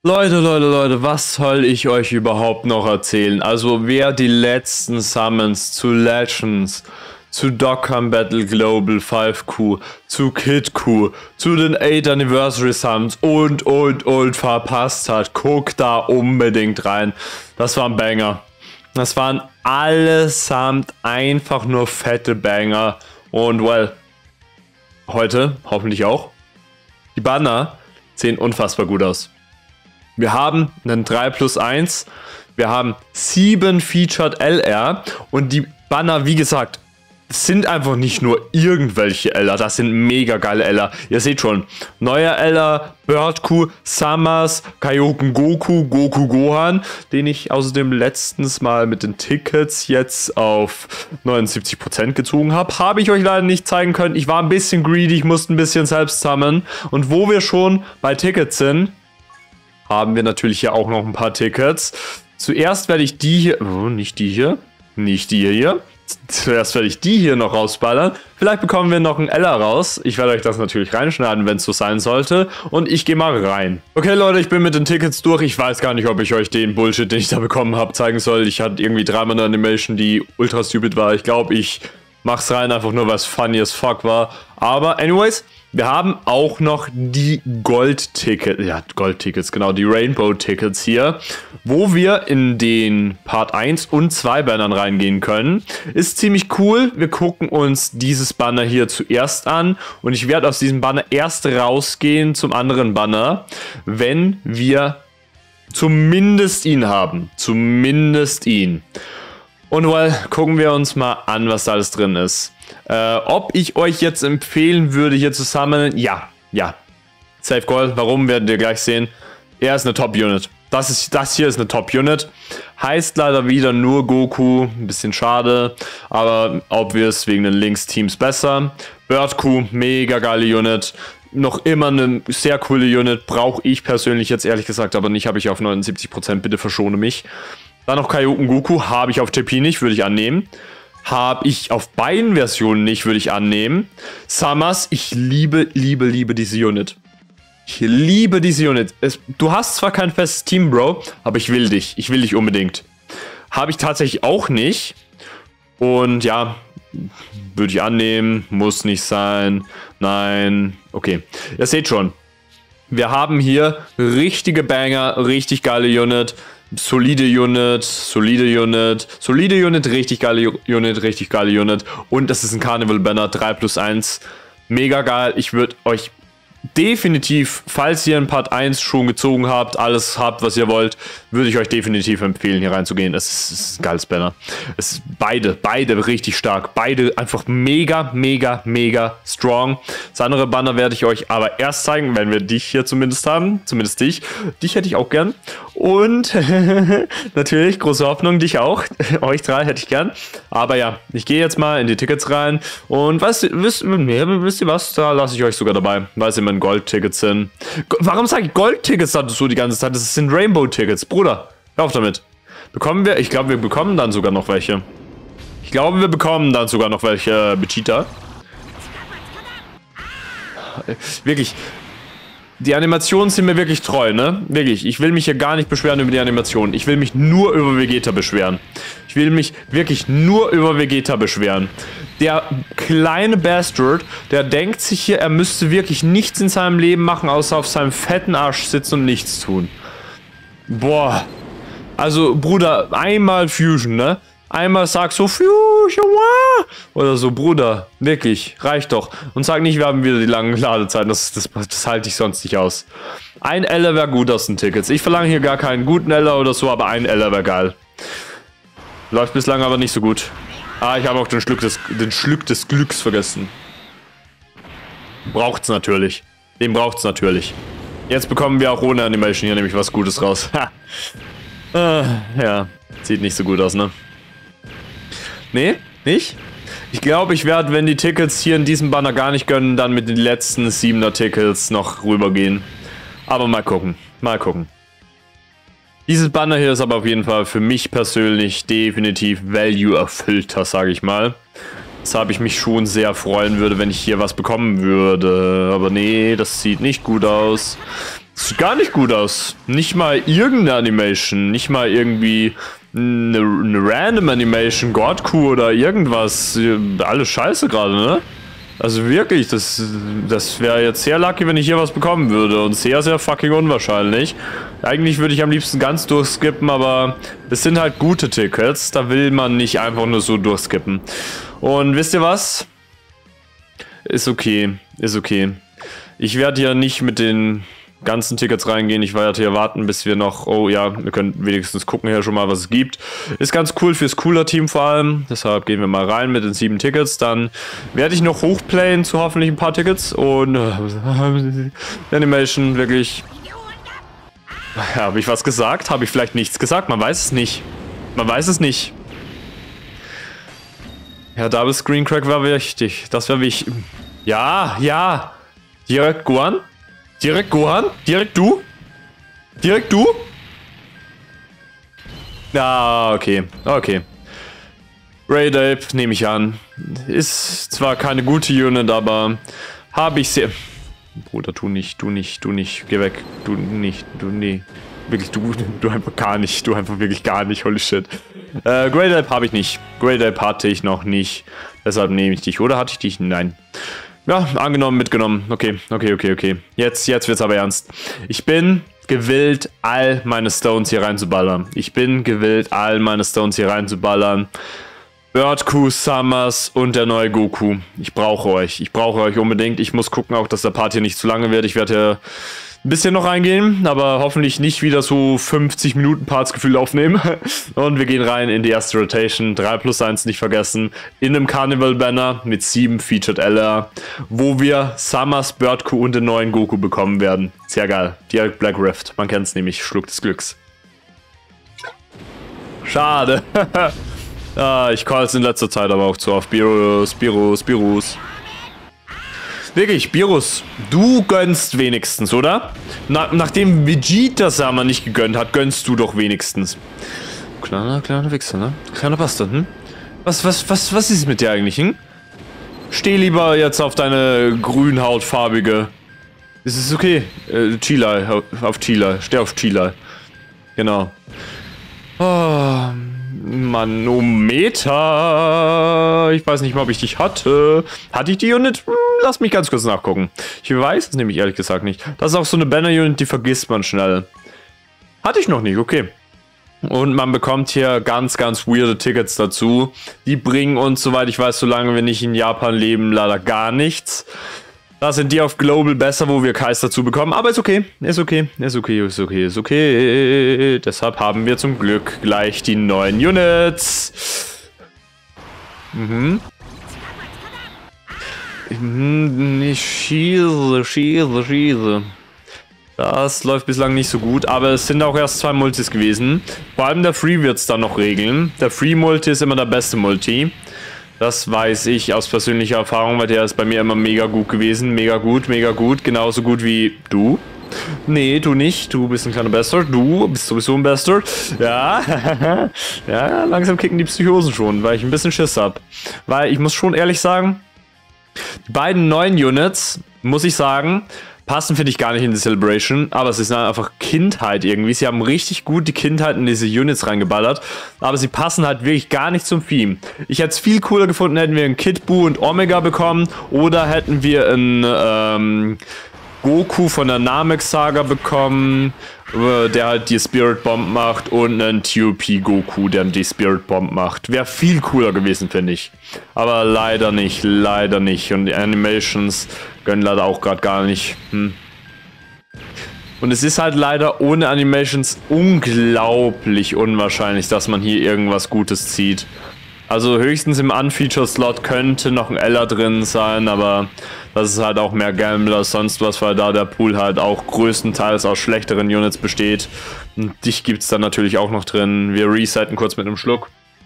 Leute, was soll ich euch überhaupt noch erzählen? Also, wer die letzten Summons zu Legends, zu Dokkan Battle Global 5Q, zu Kid Q, zu den 8 Anniversary Summons und verpasst hat, guckt da unbedingt rein. Das war ein Banger. Das waren allesamt einfach nur fette Banger. Und, well, heute hoffentlich auch. Die Banner sehen unfassbar gut aus. Wir haben einen 3+1, wir haben 7 Featured LR und die Banner, wie gesagt, sind einfach nicht nur irgendwelche LR, das sind mega geile LR. Ihr seht schon, neuer LR, Bird Q, Summers, Kaioken Goku, Goku Gohan, den ich außerdem letztens mal mit den Tickets jetzt auf 79% gezogen habe. Habe ich euch leider nicht zeigen können, ich war ein bisschen greedy, ich musste ein bisschen selbst sammeln. Und wo wir schon bei Tickets sind, haben wir natürlich hier auch noch ein paar Tickets. Zuerst werde ich die hier, nicht die hier. Zuerst werde ich die hier noch rausballern. Vielleicht bekommen wir noch ein Ella raus. Ich werde euch das natürlich reinschneiden, wenn es so sein sollte. Und ich gehe mal rein. Okay, Leute, ich bin mit den Tickets durch. Ich weiß gar nicht, ob ich euch den Bullshit, den ich da bekommen habe, zeigen soll. Ich hatte irgendwie dreimal eine Animation, die ultra stupid war. Ich glaube, ich mach's rein, einfach nur, weil es funny as fuck war. Aber anyways, wir haben auch noch die Gold-Tickets, ja, Gold-Tickets, genau, die Rainbow-Tickets hier, wo wir in den Part 1 und 2 Bannern reingehen können. Ist ziemlich cool. Wir gucken uns dieses Banner hier zuerst an und ich werde aus diesem Banner erst rausgehen zum anderen Banner, wenn wir zumindest ihn haben. Zumindest ihn. Und well, gucken wir uns mal an, was da alles drin ist. Ob ich euch jetzt empfehlen würde, hier zu sammeln? Ja. Safe Call. Warum, werdet ihr gleich sehen. Er ist eine Top-Unit. Das hier ist eine Top-Unit. Heißt leider wieder nur Goku. Ein bisschen schade. Aber obvious, wegen den Links-Teams besser. Bird Q, mega geile Unit. Noch immer eine sehr coole Unit. Brauche ich persönlich jetzt ehrlich gesagt aber nicht. Habe ich auf 79%. Bitte verschone mich. Dann noch Kaioken Goku. Habe ich auf TP nicht. Würde ich annehmen. Habe ich auf beiden Versionen nicht, würde ich annehmen. Summers, ich liebe diese Unit. Ich liebe diese Unit. Du hast zwar kein festes Team, Bro, aber ich will dich. Ich will dich unbedingt. Habe ich tatsächlich auch nicht. Und ja, würde ich annehmen. Muss nicht sein. Nein. Okay. Ihr seht schon. Wir haben hier richtige Banger, richtig geile Unit. Solide Unit, richtig geile Unit. Und das ist ein Carnival Banner 3+1. Mega geil. Ich würde euch definitiv, falls ihr in Part 1 schon gezogen habt, alles habt, was ihr wollt, würde ich euch definitiv empfehlen, hier reinzugehen. Es ist ein geiles Banner. Es ist beide richtig stark. Beide einfach mega strong. Das andere Banner werde ich euch aber erst zeigen, wenn wir dich hier zumindest haben. Zumindest dich. Dich hätte ich auch gern. Und natürlich, große Hoffnung, dich auch. Euch drei hätte ich gern. Aber ja, ich gehe jetzt mal in die Tickets rein. Und wisst ihr was? Da lasse ich euch sogar dabei. Weil es immer Gold-Tickets sind. Warum sage ich Gold-Tickets so die ganze Zeit? Das sind Rainbow-Tickets. Bruder, hör auf damit. Bekommen wir? Ich glaube, wir bekommen dann sogar noch welche. Vegeta. Wirklich. Die Animationen sind mir wirklich treu, ne? Wirklich. Ich will mich hier gar nicht beschweren über die Animationen. Ich will mich nur über Vegeta beschweren. Ich will mich wirklich nur über Vegeta beschweren. Der kleine Bastard, der denkt sich hier, er müsste wirklich nichts in seinem Leben machen, außer auf seinem fetten Arsch sitzen und nichts tun. Boah. Also, Bruder, einmal Fusion, ne? Einmal sag so, Fusion, oder so, Bruder, wirklich, reicht doch. Und sag nicht, wir haben wieder die langen Ladezeiten, das halte ich sonst nicht aus. Ein Eller wäre gut aus den Tickets. Ich verlange hier gar keinen guten Eller oder so, aber ein Eller wäre geil. Läuft bislang aber nicht so gut. Ah, ich habe auch den Schluck des Glücks vergessen. Braucht's natürlich. Den braucht's natürlich. Jetzt bekommen wir auch ohne Animation hier nämlich was Gutes raus. Ja, sieht nicht so gut aus, ne? Nee, nicht? Ich glaube, ich werde, wenn die Tickets hier in diesem Banner gar nicht gönnen, dann mit den letzten 7er Tickets noch rübergehen. Aber mal gucken. Dieses Banner hier ist aber auf jeden Fall für mich persönlich definitiv value-erfüllter, sage ich mal. Weshalb ich mich schon sehr freuen würde, wenn ich hier was bekommen würde. Aber nee, das sieht nicht gut aus. Sieht gar nicht gut aus. Nicht mal irgendeine Animation. Nicht mal irgendwie eine random Animation, Godku oder irgendwas. Alles scheiße gerade, ne? Also wirklich, das wäre jetzt sehr lucky, wenn ich hier was bekommen würde. Und sehr, sehr fucking unwahrscheinlich. Eigentlich würde ich am liebsten ganz durchskippen, aber es sind halt gute Tickets. Da will man nicht einfach nur so durchskippen. Und wisst ihr was? Ist okay. Ist okay. Ich werde ja nicht mit den ganzen Tickets reingehen. Ich werde hier warten, bis wir noch... Oh ja, wir können wenigstens gucken hier schon mal, was es gibt. Ist ganz cool fürs Cooler-Team vor allem. Deshalb gehen wir mal rein mit den 7 Tickets. Dann werde ich noch hochplayen zu hoffentlich ein paar Tickets. Und... Animation, wirklich... Ja, habe ich was gesagt? Habe ich vielleicht nichts gesagt? Man weiß es nicht. Man weiß es nicht. Ja, Double Screen Crack war wichtig. Das wäre wichtig. Ja, ja. Direkt Gohan? Direkt Gohan? Direkt du? Direkt du? Ah, okay. Okay. Raid Ape nehme ich an. Ist zwar keine gute Unit, aber habe ich sehr... Bruder, tu nicht. Geh weg. Du nicht. Du, nee. Wirklich, du einfach gar nicht. Du einfach wirklich gar nicht. Holy shit. Great Ape habe ich nicht. Great Ape hatte ich noch nicht. Deshalb nehme ich dich. Oder hatte ich dich? Nein. Ja, angenommen, mitgenommen. Okay. Jetzt wird's aber ernst. Ich bin gewillt, all meine Stones hier reinzuballern. Birdku, Summers und der neue Goku. Ich brauche euch. Unbedingt. Ich muss gucken auch, dass der Part hier nicht zu lange wird. Ich werde hier ein bisschen noch reingehen, aber hoffentlich nicht wieder so 50 Minuten Parts gefühlt aufnehmen. Und wir gehen rein in die erste Rotation. 3+1 nicht vergessen. In einem Carnival-Banner mit 7 Featured LR, wo wir Summers, Birdku und den neuen Goku bekommen werden. Sehr geil. Direkt Black Rift. Man kennt es nämlich. Schluck des Glücks. Schade. Ich call es in letzter Zeit aber auch zu oft. Beerus. Wirklich, Beerus, du gönnst wenigstens, oder? Nachdem Vegeta Sama nicht gegönnt hat, gönnst du doch wenigstens. Kleiner Wichser, ne? Kleiner Bastard, hm? Was ist mit dir eigentlich, hm? Steh lieber jetzt auf deine grünhautfarbige... Es ist okay. Chila, auf Chila. Steh auf Chila. Genau. Oh... Manometer. Ich weiß nicht mal, ob ich dich hatte. Hatte ich die Unit? Lass mich ganz kurz nachgucken. Ich weiß es nämlich ehrlich gesagt nicht. Das ist auch so eine Banner-Unit, die vergisst man schnell. Hatte ich noch nicht, okay. Und man bekommt hier ganz weirde Tickets dazu. Die bringen uns, soweit ich weiß, solange wir nicht in Japan leben, leider gar nichts. Da sind die auf Global besser, wo wir Kais dazu bekommen. Aber ist okay. Ist okay. Deshalb haben wir zum Glück gleich die neuen Units. Ich schieße. Das läuft bislang nicht so gut, aber es sind auch erst 2 Multis gewesen. Vor allem der Free wird es dann noch regeln. Der Free-Multi ist immer der beste Multi. Das weiß ich aus persönlicher Erfahrung, weil der ist bei mir immer mega gut gewesen. Mega gut. Genauso gut wie du. Nee, du nicht. Du bist ein kleiner Bastard. Du bist sowieso ein Bastard. Ja. Ja, langsam kicken die Psychosen schon, weil ich ein bisschen Schiss hab. Weil ich muss schon ehrlich sagen, die beiden neuen Units, muss ich sagen, passen, finde ich, gar nicht in die Celebration, aber es ist einfach Kindheit irgendwie. Sie haben richtig gut die Kindheit in diese Units reingeballert, aber sie passen halt wirklich gar nicht zum Theme. Ich hätte es viel cooler gefunden, hätten wir einen Kid Buu und Omega bekommen oder hätten wir einen Goku von der Namek-Saga bekommen, der halt die Spirit Bomb macht und einen TOP Goku, der die Spirit Bomb macht. Wäre viel cooler gewesen, finde ich. Aber leider nicht. Und die Animations gönnen leider auch gerade gar nicht. Und es ist halt leider ohne Animations unglaublich unwahrscheinlich, dass man hier irgendwas Gutes zieht. Also höchstens im Unfeatured-Slot könnte noch ein Ella drin sein, aber das ist halt auch mehr Gamble als sonst was, weil da der Pool halt auch größtenteils aus schlechteren Units besteht. Und dich gibt es dann natürlich auch noch drin. Wir resetten kurz mit einem Schluck.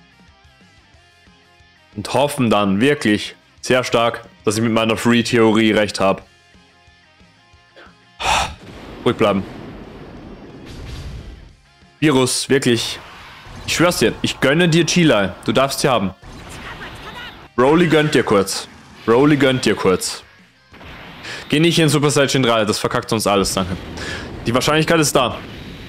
Und hoffen dann wirklich sehr stark, dass ich mit meiner Free-Theorie recht habe. Ruhig bleiben. Virus, wirklich. Ich schwör's dir, ich gönne dir Chila. Du darfst sie haben. Broly gönnt dir kurz. Geh nicht in Super Saiyan 3, das verkackt uns alles, danke. Die Wahrscheinlichkeit ist da.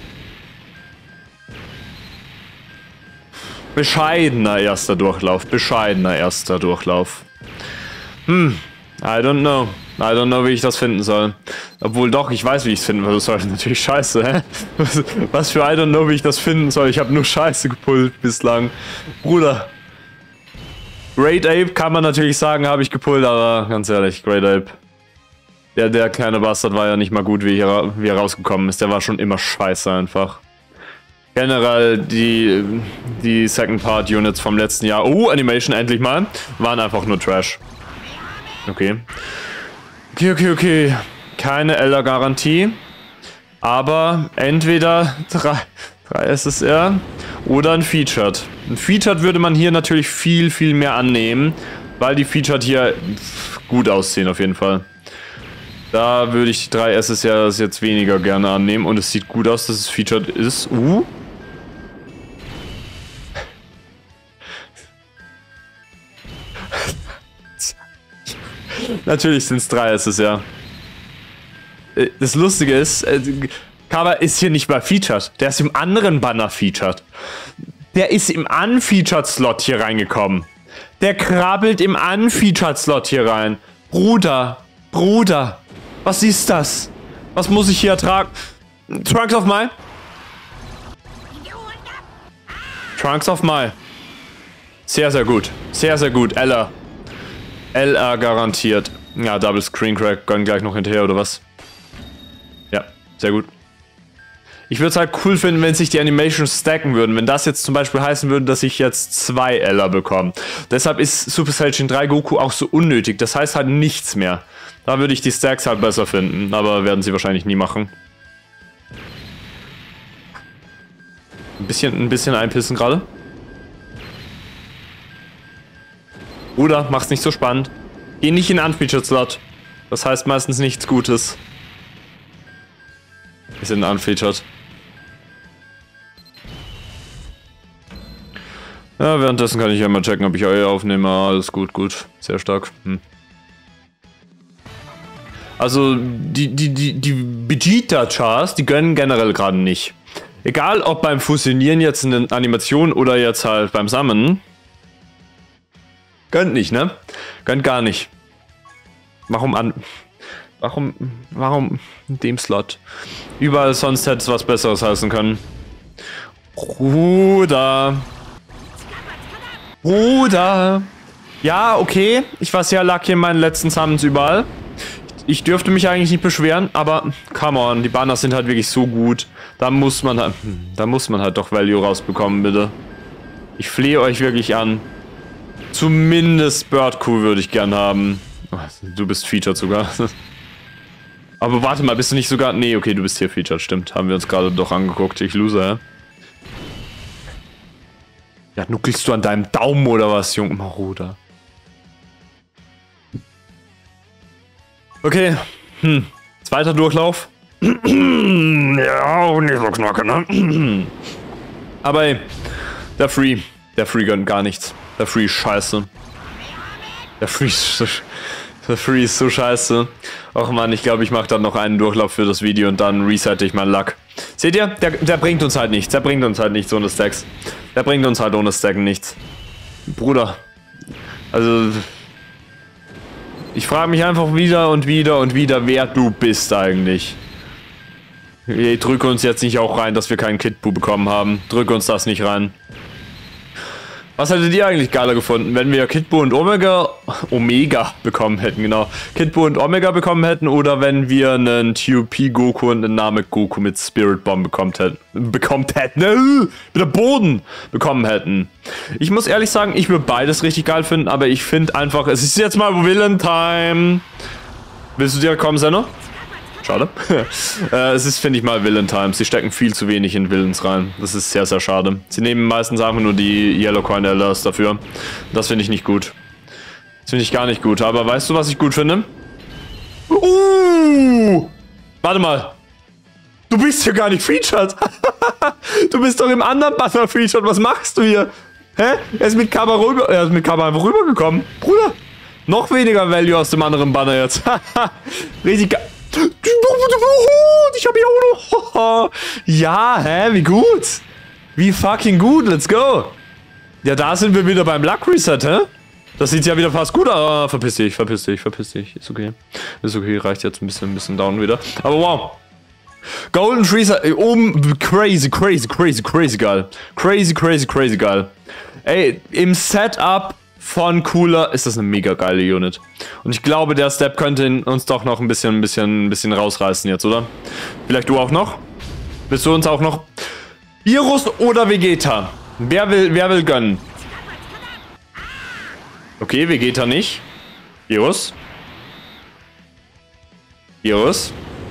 Bescheidener erster Durchlauf. Bescheidener erster Durchlauf. I don't know. I don't know, wie ich das finden soll. Obwohl doch, ich weiß, wie ich es finden soll. Natürlich scheiße, hä? Was für I don't know, wie ich das finden soll. Ich habe nur Scheiße gepullt bislang. Bruder. Great Ape kann man natürlich sagen, habe ich gepullt, aber ganz ehrlich, Great Ape. Der kleine Bastard war ja nicht mal gut, wie er rausgekommen ist. Der war schon immer scheiße einfach. Generell die Second Part Units vom letzten Jahr. Animation endlich mal. Waren einfach nur Trash. Okay. Okay. Keine Eller-Garantie. Aber entweder 3 SSR oder ein Featured. Ein Featured würde man hier natürlich viel, viel mehr annehmen. Weil die Featured hier gut aussehen auf jeden Fall. Da würde ich die 3 SSRs jetzt weniger gerne annehmen. Und es sieht gut aus, dass es Featured ist. Natürlich sind es 3 SSR. Das Lustige ist, Kaba ist hier nicht mal featured. Der ist im anderen Banner featured. Der ist im Unfeatured-Slot hier reingekommen. Der krabbelt im Unfeatured-Slot hier rein. Bruder. Was ist das? Was muss ich hier ertragen? Trunks of Mile? Trunks of Mile. Sehr, sehr gut. Sehr, sehr gut. LR garantiert. Ja, Double Screen Crack. Gönn gleich noch hinterher, oder was? Ja, sehr gut. Ich würde es halt cool finden, wenn sich die Animations stacken würden. Wenn das jetzt zum Beispiel heißen würde, dass ich jetzt 2 LR bekomme. Deshalb ist Super Saiyan 3 Goku auch so unnötig. Das heißt halt nichts mehr. Da würde ich die Stacks halt besser finden. Aber werden sie wahrscheinlich nie machen. Ein bisschen einpissen gerade. Bruder, mach's nicht so spannend. Geh nicht in Unfeatured Slot. Das heißt meistens nichts Gutes. Wir sind unfeatured. Ja, währenddessen kann ich ja mal checken, ob ich euer aufnehme. Alles gut. Sehr stark. Also, die Vegeta-Chars, die gönnen generell gerade nicht. Egal, ob beim Fusionieren jetzt in der Animation oder jetzt halt beim Sammeln. Gönnt nicht, ne? Gönnt gar nicht. Warum in dem Slot? Überall sonst hätte es was Besseres heißen können. Bruder. Ja, okay. Ich war sehr lucky in meinen letzten Summons überall. Ich dürfte mich eigentlich nicht beschweren, aber come on, die Banners sind halt wirklich so gut. Da muss man halt doch Value rausbekommen, bitte. Ich flehe euch wirklich an. Zumindest Birdcrew würde ich gern haben. Oh, du bist featured sogar. Aber warte mal, bist du nicht sogar... Nee, okay, du bist hier featured, stimmt. Haben wir uns gerade doch angeguckt. Ich loser, ja? Ja, nuckelst du an deinem Daumen oder was, Junge Bruder? Okay. Zweiter Durchlauf. Ja, nicht so knacke, ne? Aber ey, der Free gönnt gar nichts. Der Free ist scheiße. Der Free ist so scheiße. Och man, ich glaube, ich mache dann noch einen Durchlauf für das Video und dann resette ich meinen Luck. Seht ihr? Der bringt uns halt nichts. Der bringt uns halt nichts ohne Stacks. Der bringt uns halt ohne Stacken nichts. Bruder. Also... Ich frage mich einfach wieder und wieder, wer du bist eigentlich. Hey, drück uns jetzt nicht auch rein, dass wir keinen Kid Buu bekommen haben. Drück uns das nicht rein. Was hättet ihr eigentlich geiler gefunden, wenn wir Kid Buu und Omega bekommen hätten, genau. Kid Buu und Omega bekommen hätten oder wenn wir einen TUP Goku und einen Namek Goku mit Spirit Bomb bekommen hätten, mit der Boden bekommen hätten. Ich muss ehrlich sagen, ich würde beides richtig geil finden, aber ich finde einfach, es ist jetzt mal Villain Time. Willst du direkt kommen, Senno? Schade. Es ist, finde ich mal, Villain Time. Sie stecken viel zu wenig in Villains rein. Das ist sehr, sehr schade. Sie nehmen meistens einfach nur die Yellow Coin LRs dafür. Das finde ich nicht gut. Das finde ich gar nicht gut. Aber weißt du, was ich gut finde? Warte mal. Du bist hier gar nicht featured. Du bist doch im anderen Banner featured. Was machst du hier? Hä? Er ist mit Kaba rüber. Er ist mit Kaba einfach rübergekommen. Bruder. Noch weniger Value aus dem anderen Banner jetzt. Richtig geil. Ich hab hier auch noch. Ja, hä? Wie gut. Wie fucking gut. Let's go. Ja, da sind wir wieder beim Luck Reset, hä? Das sieht ja wieder fast gut aus. Verpiss dich, verpiss dich, verpiss dich. Ist okay. Ist okay, reicht jetzt ein bisschen down wieder. Aber wow. Golden Freezer oben. Crazy, crazy, crazy, crazy geil. Crazy, crazy, crazy geil. Ey, im Setup von Cooler ist das eine mega geile Unit. Und ich glaube, der Step könnte uns doch noch ein bisschen rausreißen jetzt, oder? Vielleicht du auch noch? Willst du uns auch noch? Virus oder Vegeta? Wer will gönnen? Okay, Vegeta nicht. Virus. Virus.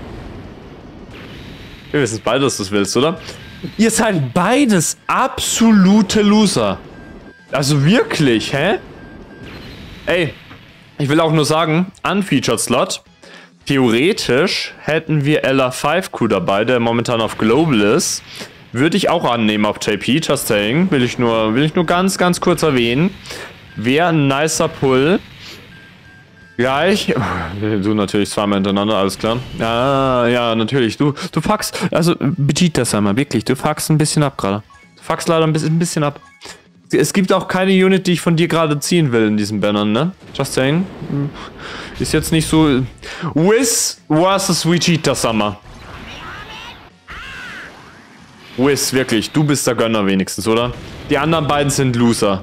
Wir wissen beide, dass du es willst, oder? Ihr seid beides absolute Loser. Also wirklich, hä? Ey, ich will auch nur sagen, Unfeatured Slot. Theoretisch hätten wir LR5Q dabei, der momentan auf Global ist. Würde ich auch annehmen auf JP, just saying. Will ich nur ganz kurz erwähnen. Wäre ein nicer Pull. Gleich. Du natürlich zweimal hintereinander, alles klar. Ja, natürlich. Du fuckst. Also, Vegeta das einmal, wirklich. Du fuckst ein bisschen ab gerade. Du fuckst leider ein bisschen ab. Es gibt auch keine Unit, die ich von dir gerade ziehen will in diesen Bannern, ne? Just saying. Ist jetzt nicht so. Wiz vs. Vegeta Summer. Wiz, wirklich. Du bist der Gönner wenigstens, oder? Die anderen beiden sind Loser.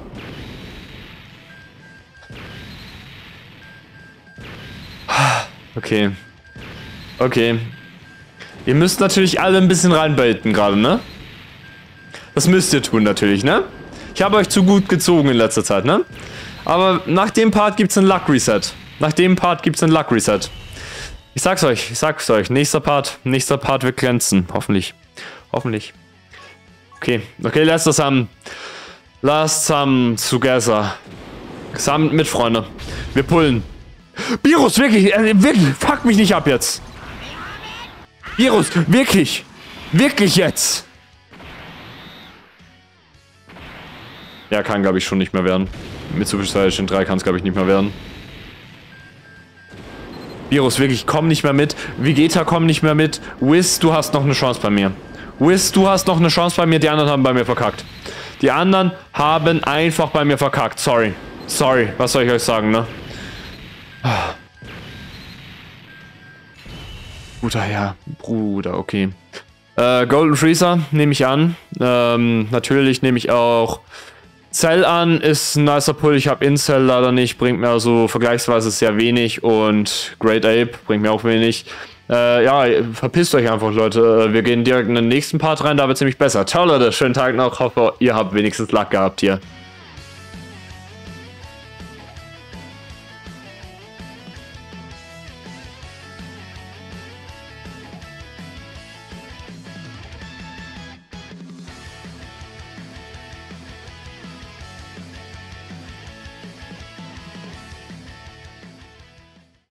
Okay. Okay. Ihr müsst natürlich alle ein bisschen reinbaiten gerade, ne? Das müsst ihr tun natürlich, ne? Ich habe euch zu gut gezogen in letzter Zeit, ne? Aber nach dem Part gibt's einen Luck Reset. Nach dem Part gibt's einen Luck Reset. Ich sag's euch. Nächster Part wird glänzen. Hoffentlich. Okay, let's some together. Zusammen mit Freunde. Wir pullen. Virus, wirklich, fuck mich nicht ab jetzt. Virus, wirklich jetzt. Ja, kann glaube ich schon nicht mehr werden. Mitsubishi Station 3 kann es glaube ich nicht mehr werden. Virus, wirklich, komm nicht mehr mit. Vegeta, komm nicht mehr mit. Wiz, du hast noch eine Chance bei mir. Die anderen haben bei mir verkackt. Die anderen haben einfach bei mir verkackt. Sorry, was soll ich euch sagen, ne? Bruder, okay. Golden Freezer nehme ich an. Natürlich nehme ich auch Cell an. Ist ein nicer Pull. Ich habe Incel leider nicht. Bringt mir also vergleichsweise sehr wenig. Und Great Ape bringt mir auch wenig. Ja, verpisst euch einfach, Leute. Wir gehen direkt in den nächsten Part rein. Da wird es nämlich besser. Ciao, Leute. Schönen Tag noch. Hoffe, ihr habt wenigstens Luck gehabt hier.